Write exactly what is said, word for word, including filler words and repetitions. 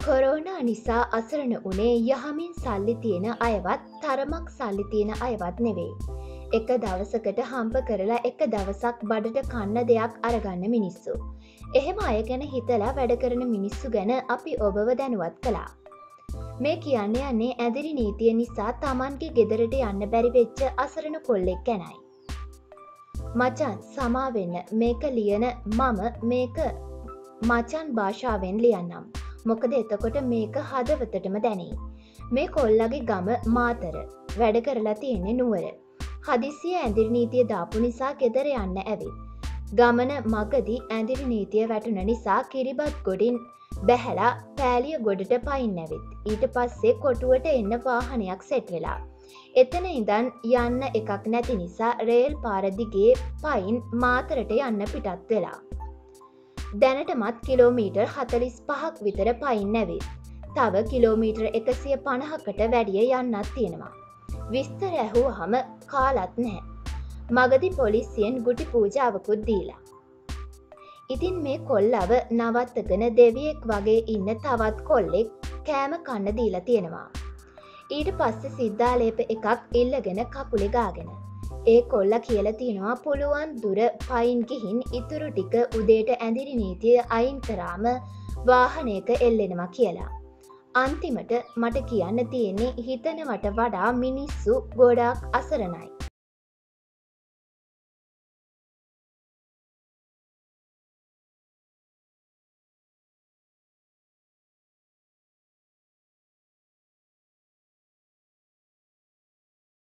Corona නිසා අසරණ වනේ යහමින් සල්ලි තියෙන අයවත් තරමක් සල්ලි තියෙන අයවත් නෙවෙයි. එක දවසකට හම්ප කරලා එක දවසක් බඩට කන්න දෙයක් අරගන්න මිනිස්සු. එහෙම අය ගැන හිතලා වැඩ කරන මිනිස්සු ගැන අපි ඔබව දැනුවත් කළා. මේ කියන්න යන්නේ ඇදිරි නීතිය නිසා තමන්ගේ ගෙදරට යන්න බැරි වෙච්ච අසරණ කොල්ලෙක් ගැනයි. මචන් සමාවෙන්න මේක ලියන මම මේක මචන් භාෂාවෙන් ලියන්නම්. මොකද එතකොට මේක හදවතටම දැනේ. මේ කොල්ලගේ ගම මාතර වැඩ කරලා තියෙන්නේ නුවර. හදිසිය ඇදිරි නීතිය දාපු නිසා ගෙදර යන්න ඇවිත්. ගමන මගදී ඇදිරි නීතිය වැටුන නිසා කිරිබත් ගොඩින් බැහැලා පෑලිය ගොඩට පයින් ඇවිත්. ඊට පස්සේ කොටුවට එන්න වාහනයක් සෙට් වෙලා. එතන ඉඳන් යන්න එකක් නැති නිසා රේල් පාර දිගේ පයින් මාතරට යන්න පිටත් වෙලා. දැනටමත් කිලෝමීටර් හතලිස් පහක් විතර පයින් ඇවිත්. තව කිලෝමීටර් එකසිය පනහකට වැඩිය යන්නත් තියෙනවා. විස්තර ඇහුවහම කාලත් නැහැ. මගදී පොලිසියෙන් ගුටි පූජාවකුත් දීලා. ඉතින් මේ කොල්ලව නවත්තගෙන දෙවියෙක් වගේ ඉන්න තවත් කොල්ලෙක් කෑම කන්න දීලා තියෙනවා. ඊට පස්සේ සිද්ධාලේප එකක් ඉල්ලගෙන කකුලේ ගාගෙන. ඒ කොල්ලා කියලා තියෙනවා පුළුවන් දුර පයින් ගිහින් ඉතුරු ටික උදේට ඇදිරි නීතිය අයින් කරාම වාහනයක එල්ලෙනවා කියලා. අන්තිමට මට කියන්න තියෙන්නේ හිතනවට වඩා මිනිස්සු ගොඩාක් අසරණයි.